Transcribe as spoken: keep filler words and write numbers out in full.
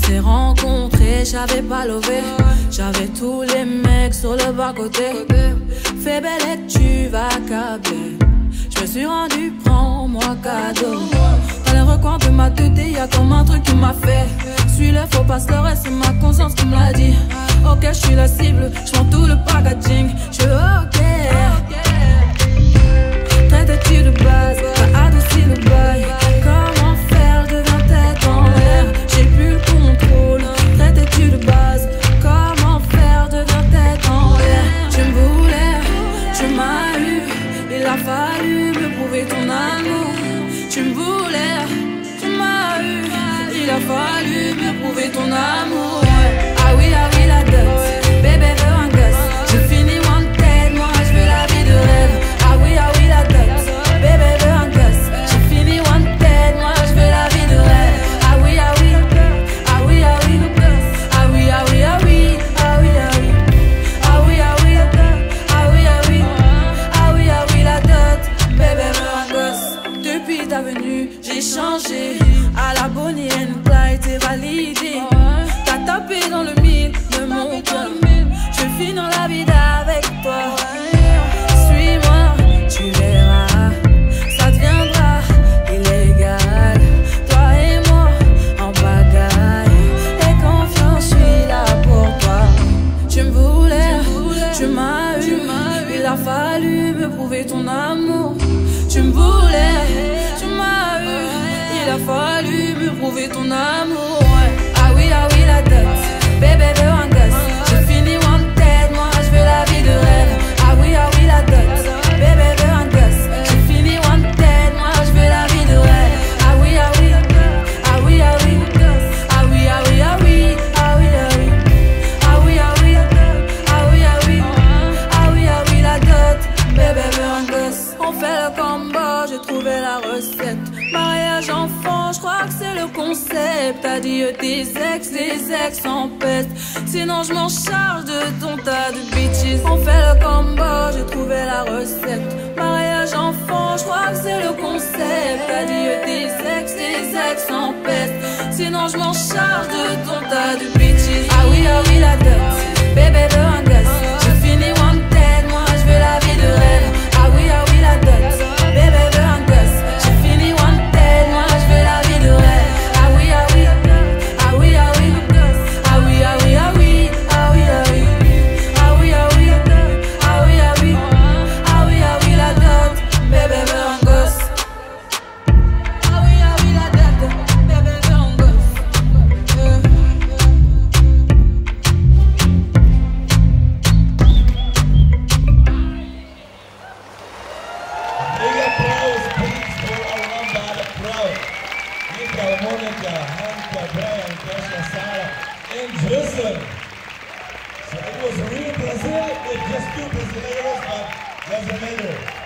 s'est rencontrés, j'avais pas levé. J'avais tous les mecs sur le bas-côté. Fais belle et tu vas câbler. Je me suis rendu, prends-moi cadeau. Dans les recoins de ma tête, y'a comme un truc qui m'a fait. Suis-le, faut pas se leurrer, c'est ma conscience qui me l'a dit. Ok, je suis la cible, je prends tout le packaging. Je suis ok. Traite-tu de base, t'as adouci le bail. Comment faire, je deviens tête en l'air. J'ai plus le contrôle. Traite-tu de base, comment faire, je deviens tête en l'air. Tu me voulais, tu m'as eu. Il a fallu me prouver ton amour. Tu me voulais, tu m'as eu. Il a fallu me prouver ton amour. Ah oui, ah oui, la dot. Bébé veut un gosse. J'ai fini wanted, moi je veux la vie de rêve. Ah oui, ah oui, la dot. Bébé veut un gosse. J'ai fini wanted, moi je veux la vie de rêve. Ah oui, ah oui, ah oui, ah oui, ah oui, ah oui, ah oui, ah oui, ah oui, ah oui, ah oui, ah oui, ah oui, ah oui, ah oui, la dot. Bébé veut un gosse. Depuis ta venue, j'ai changé. À la Bonnie and Clyde, t'es validé. T'as tapé dans le mille de mon cœur. Je vis dans la vie avec toi. Suis-moi, tu verras. Ça deviendra illégal. Toi et moi en bagaille. Et confiance, je suis là pour toi. Tu me voulais, tu m'as eu. Il a fallu me prouver ton amour. Tu me voulais, tu m'as eu. Il a fallu me prouver ton amour. Ah oui, ah oui, la dot. Bébé veut un gosse. J'ai fini wanted, moi je veux la vie de rêve. Ah oui, ah oui, la dot. Bébé veut un gosse. J'ai fini wanted, moi je veux la vie de rêve. Ah oui, ah oui, ah oui, ah oui, ah oui, ah oui, ah oui, ah oui, ah oui, ah oui, ah oui, ah oui, ah oui, ah oui, ah oui, la dot. Bébé veut un gosse. On fait le combo, j'ai trouvé la recette. Mariage enfant, je crois que c'est le concept. Adieu tes ex, tes ex en peste. Sinon je m'en charge de ton tas de bitches. On fait le combo, j'ai trouvé la recette. Mariage enfant, je crois que c'est le concept. Adieu tes ex, tes ex en peste. Sinon je m'en charge de ton tas de bitches. Ah oui, ah oui, la dot. Bébé veut un gosse. J'ai fini wanted, moi je veux la vie de rêve. Ah oui, ah oui, la dot. Bébé veut un gosse. J'ai fini wanted, moi je veux la vie de rêve. Ah oui, ah oui, ah oui, ah oui, ah oui, ah oui, ah oui, ah oui, ah oui, ah oui, ah oui, ah oui, ah oui, ah oui, ah oui, la dot. Bébé veut un gosse. Ah oui, ah oui, la dot. Bébé veut un gosse. Monica, Hanka, Brian, Kesha, Sarah, and Tristan. So it was real Brazil with just two Brazilians, but there's a medal.